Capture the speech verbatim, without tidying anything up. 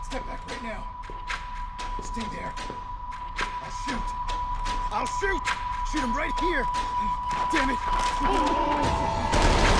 Step back right now. Stay there. I'll shoot. I'll shoot! Shoot him right here! Damn it!